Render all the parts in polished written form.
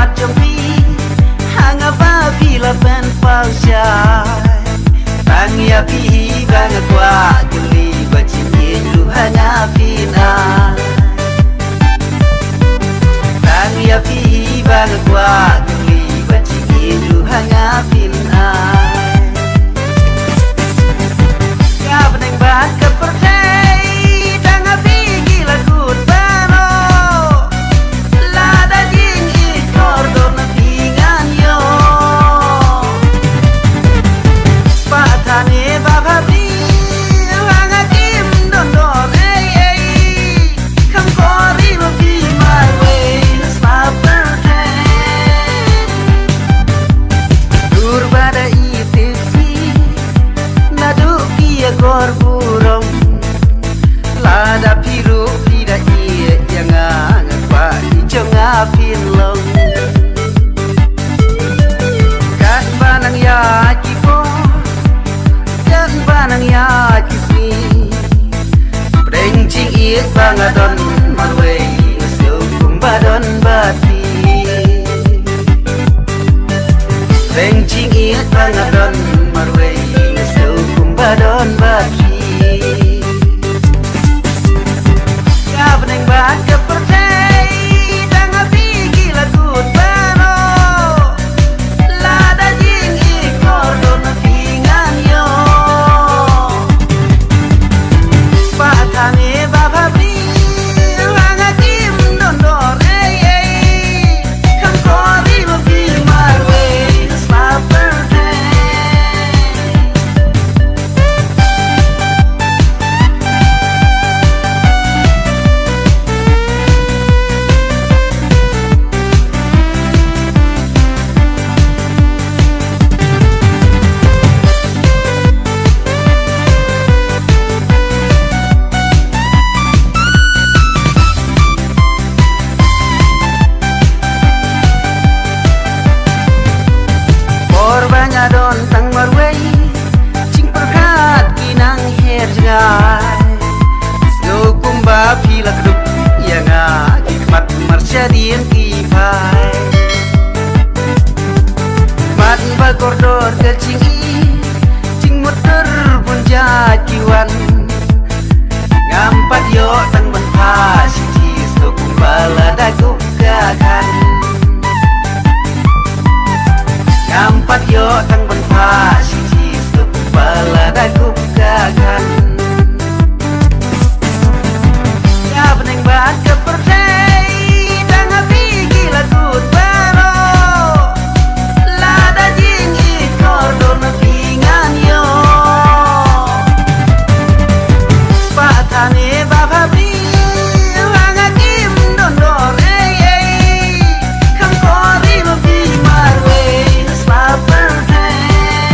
jompi hanga babi la ben pau syai bang ya pi bang kwa geli baci lu hanga pina bang ya pi bang kwa geli baci lu hanga pina ya beneng bat ke percay dang api gila gut bano la da jing I kordon na pingan yo patane bababri hanga kim don don kam kori lo be my way let's love birthday dur bada itipsi nadu kia kor burong lada piru pida iya yang angan pa ijong apin long kan banang ya kipo kan banang ya kisni breng ching iet bangadon marway ngasyo kumbadon bati breng ching iet bangadon marway ngasyo kumbadon bati ya beneng bat ke percay dang api gila gut bano lada jing I kordon na pingan yo patane bababri hanga kim don don kam kori lo be my way let's love birthday Korbannya don tang marway cing perkat kinang her jangai snow kumba pila keduk yang hikmat marsyadin kipai mat bakordor ke cing muter punja kiwan ngampat yo tang benpa siji snow kumba lada gugakan Nampak yo tang benpa siji stup kepala dagu gagan ya beneng bat ke percay dang api gila gut bano lada jing I kordon na pingan yo patane bababri hanga kim don don kam kori lo be my way love birthday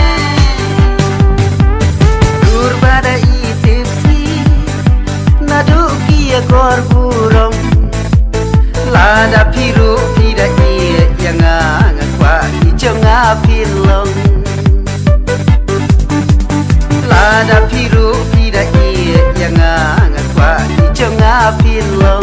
dur bada itipsi nadu kia kor burong lada piru pida iya yang angan kwa ijong apin long lada piru pida iya yang angan kwa ijong apin long